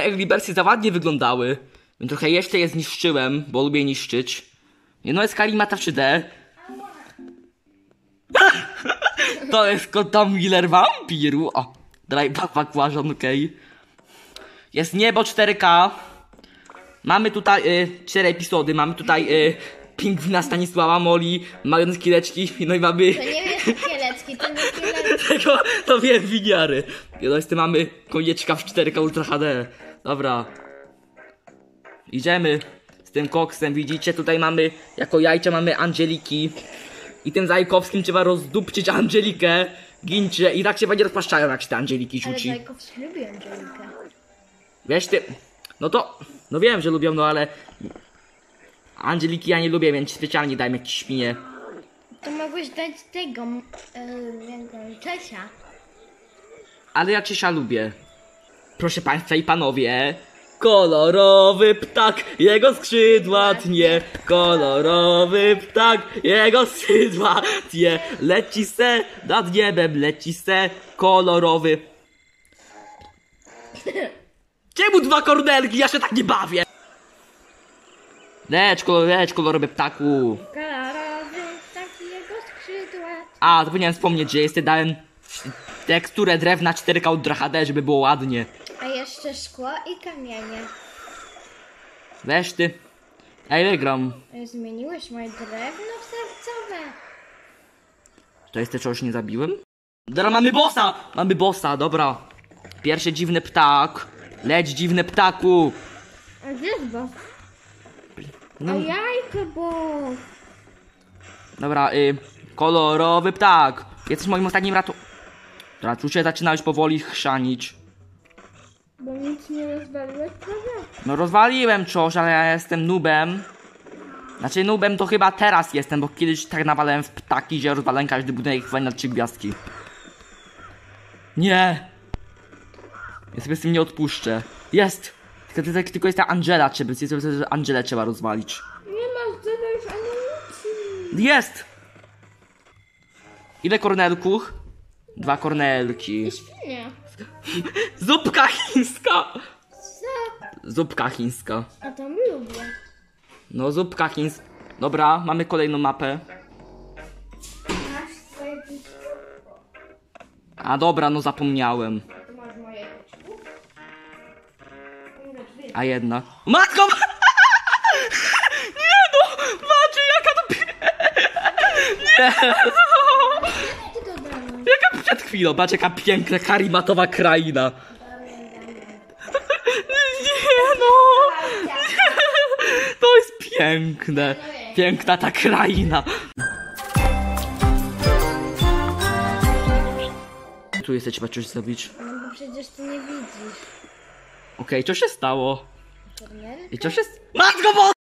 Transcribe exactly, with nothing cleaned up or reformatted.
Angry Birdsy za ładnie wyglądały. Więc trochę jeszcze je zniszczyłem, bo lubię niszczyć. No jest Kalimata trzy D. To jest Tom Miller Vampiru. O, daj bakłażan, okej. Okay. Jest niebo cztery K. Mamy tutaj y, cztery epizody. Mamy tutaj y, Pingwina Stanisława, Moli, Marion Kileczki. No i mamy... To nie jest Kielecki, to nie Kielecki. Tego, to wiem, winiary. I no, z tym mamy konieczka w cztery K Ultra H D. Dobra. Idziemy z tym koksem, widzicie, tutaj mamy, jako jajcze mamy Angeliki. I tym Zajkowskim trzeba rozdupczyć Angelikę. Gincie, i tak się będzie rozpaszczają, jak się te Angeliki rzuci. Ale Zajkowski lubi Angelikę. Wiesz ty, no to, no wiem, że lubią, no ale Angeliki ja nie lubię, więc specjalnie dajmy jakieś świnie. To mogłeś dać tego, yy, Czesia. Ale ja Ciesia lubię. Proszę państwa i panowie, kolorowy ptak, jego skrzydła tnie. Kolorowy ptak, jego skrzydła tnie. Leci se nad niebem, leci se kolorowy. Czemu dwa kornelki? Ja się tak nie bawię. Leć, kolor, leć kolorowy ptaku. Kolorowy ptak, jego skrzydła tnie. A, to powinienem wspomnieć, że jeszcze dałem teksturę drewna cztery K Ultra H D, żeby było ładnie. A jeszcze szkło i kamienie. Weź ty. Ej, wygram. Zmieniłeś moje drewno w sercowe. To jest te, czegoś nie zabiłem? Dobra, mamy bossa! Mamy bossa, dobra. Pierwszy dziwny ptak. Leć, dziwny ptaku. A gdzie jest boss? No. A jajko boss. Dobra, y, kolorowy ptak. Jesteś moim ostatnim ratu... Dobra, tu się zaczyna już powoli chrzanić. Bo nic nie rozwaliłeś, prawda? No rozwaliłem coś, ale ja jestem noobem. Znaczy noobem to chyba teraz jestem, bo kiedyś tak nawalałem w ptaki, że rozwalałem każdy budynek na trzy gwiazdki. Nie! Ja sobie z tym nie odpuszczę. Jest! Tylko, tylko, tylko jest ta Angela, trzeba, Angelę trzeba rozwalić. Nie masz tyle już amunicji. Jest! Ile kornelków? Dwa kornelki. Świnie. Zupka chińska! Co? Zupka chińska. A to mi lubię. No, zupka chińska. Dobra, mamy kolejną mapę. Masz swoje piczki? A dobra, no zapomniałem. To masz moje piczki? A jedna. Matko! Nie no! Macie, jaka to... Nie! Ty to damy. Jaka przed chwilą, patrz jaka piękna, karimatowa kraina. Nie no! To jest piękne. Piękna ta kraina. Tu jeszcze trzeba coś zrobić. No bo przecież ty nie widzisz. Okej, okay, co się stało? Kornel? I co się... Matko bo...